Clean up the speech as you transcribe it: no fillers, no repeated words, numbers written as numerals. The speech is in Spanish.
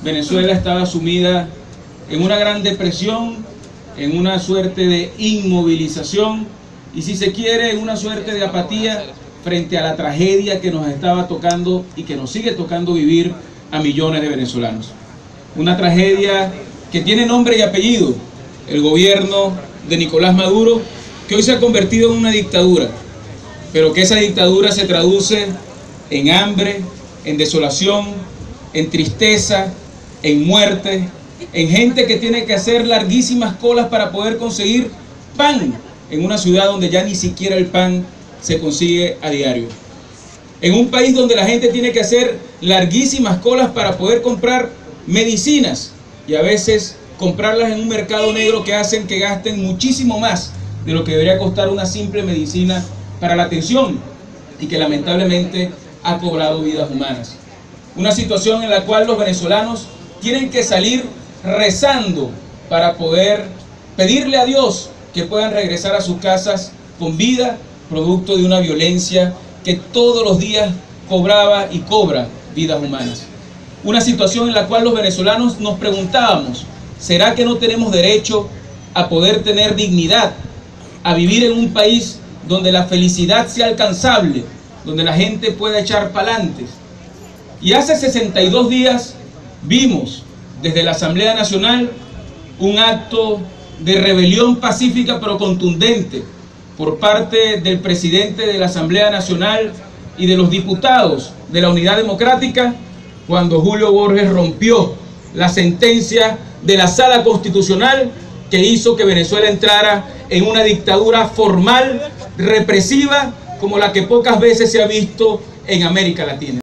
Venezuela estaba sumida en una gran depresión, en una suerte de inmovilización y, si se quiere, en una suerte de apatía frente a la tragedia que nos estaba tocando y que nos sigue tocando vivir a millones de venezolanos. Una tragedia que tiene nombre y apellido: el gobierno de Nicolás Maduro, que hoy se ha convertido en una dictadura, pero que esa dictadura se traduce en hambre, en desolación, en tristeza, en muerte, en gente que tiene que hacer larguísimas colas para poder conseguir pan en una ciudad donde ya ni siquiera el pan se consigue a diario. En un país donde la gente tiene que hacer larguísimas colas para poder comprar medicinas y a veces comprarlas en un mercado negro que hacen que gasten muchísimo más de lo que debería costar una simple medicina para la atención, y que lamentablemente ha cobrado vidas humanas. Una situación en la cual los venezolanos tienen que salir rezando para poder pedirle a Dios que puedan regresar a sus casas con vida, producto de una violencia que todos los días cobraba y cobra vidas humanas. Una situación en la cual los venezolanos nos preguntábamos: ¿será que no tenemos derecho a poder tener dignidad, a vivir en un país donde la felicidad sea alcanzable, donde la gente pueda echar pa'lante? Y hace 62 días vimos desde la Asamblea Nacional un acto de rebelión pacífica pero contundente por parte del presidente de la Asamblea Nacional y de los diputados de la Unidad Democrática, cuando Julio Borges rompió la sentencia de la Sala Constitucional que hizo que Venezuela entrara en una dictadura formal, represiva, como la que pocas veces se ha visto en América Latina.